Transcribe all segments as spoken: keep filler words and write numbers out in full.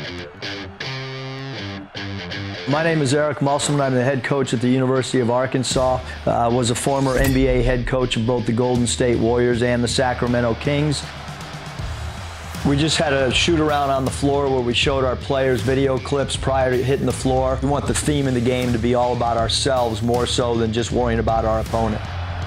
My name is Eric Musselman. I'm the head coach at the University of Arkansas. I uh, was a former N B A head coach of both the Golden State Warriors and the Sacramento Kings. We just had a shoot around on the floor where we showed our players video clips prior to hitting the floor. We want the theme of the game to be all about ourselves more so than just worrying about our opponent.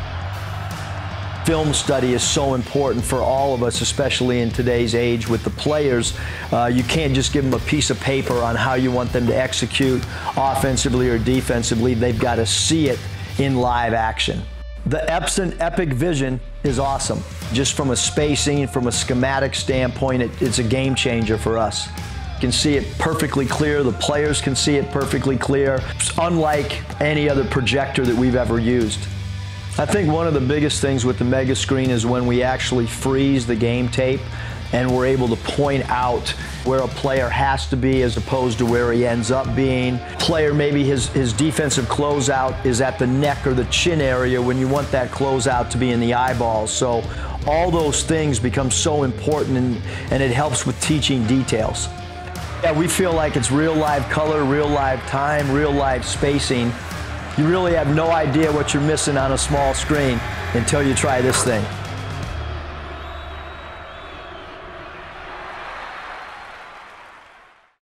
Film study is so important for all of us, especially in today's age with the players. Uh, you can't just give them a piece of paper on how you want them to execute offensively or defensively. They've got to see it in live action. The Epson EpiqVision is awesome. Just from a spacing, from a schematic standpoint, it, it's a game changer for us. You can see it perfectly clear. The players can see it perfectly clear. It's unlike any other projector that we've ever used. I think one of the biggest things with the mega screen is when we actually freeze the game tape and we're able to point out where a player has to be as opposed to where he ends up being. Player, maybe his, his defensive closeout is at the neck or the chin area when you want that closeout to be in the eyeballs. So all those things become so important, and, and it helps with teaching details. Yeah, we feel like it's real live color, real live time, real live spacing. You really have no idea what you're missing on a small screen until you try this thing.